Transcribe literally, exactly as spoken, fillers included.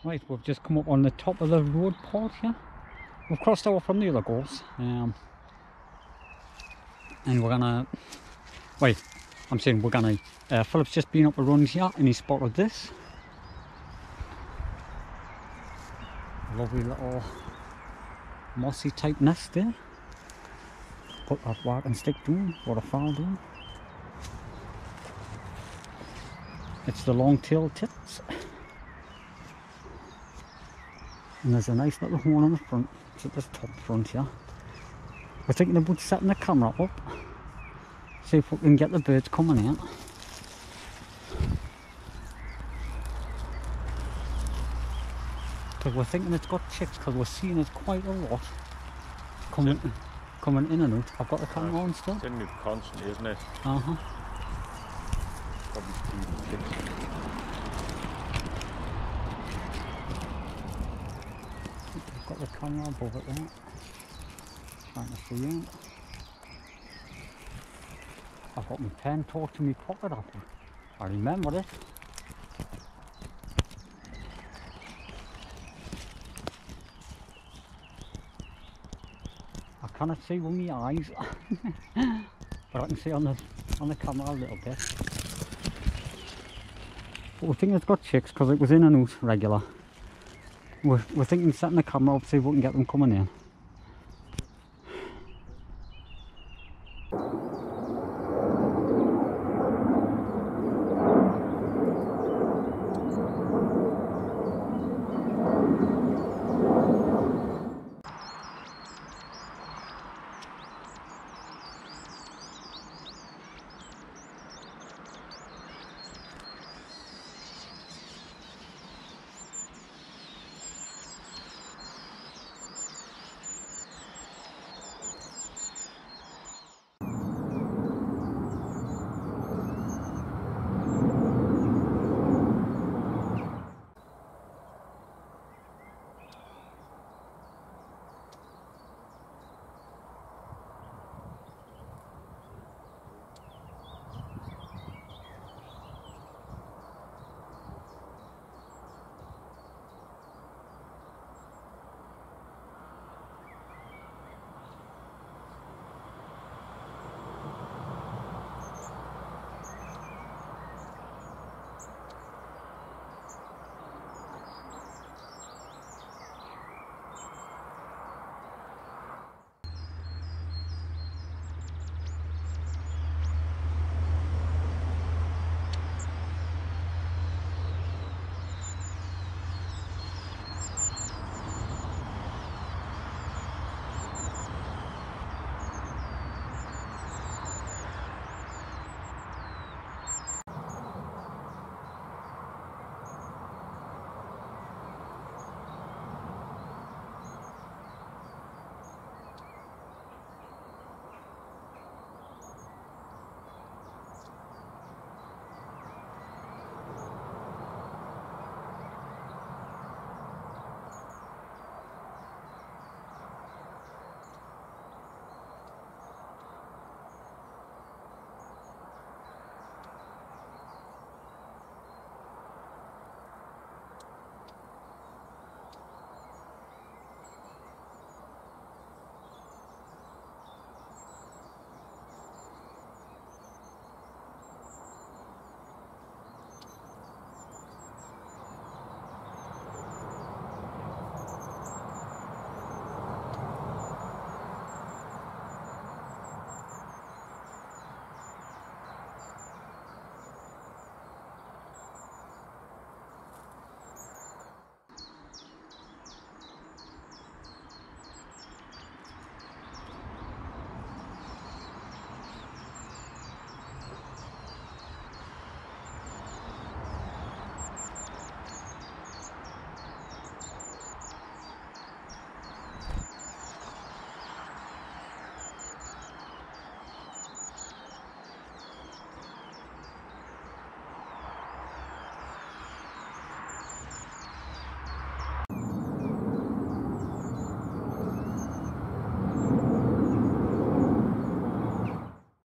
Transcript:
Right, we've just come up on the top of the road part here. We've crossed over from the other goals. Um, and we're gonna... Wait, I'm saying we're gonna... Uh, Philip's just been up a run here and he spotted this. Lovely little mossy type nest there. Put that walking stick down, what a foul down. It's the long-tailed tits. And there's a nice little one on the front. It's at this top front here. We're thinking about setting the camera up. See if we can get the birds coming in. Because we're thinking it's got chicks, because we're seeing it quite a lot. Coming, coming in and out. I've got the camera on still. It's in it constantly, isn't it? Uh-huh. Probably feeding chicks. Got the camera above it there. Trying to see it. I've got my pen tucked to my pocket up. I remember it. I cannot see with my eyes. But I can see on the on the camera a little bit. But we think it's got chicks because it was in and out regular. We're, we're thinking setting the camera up, see if we can get them coming in.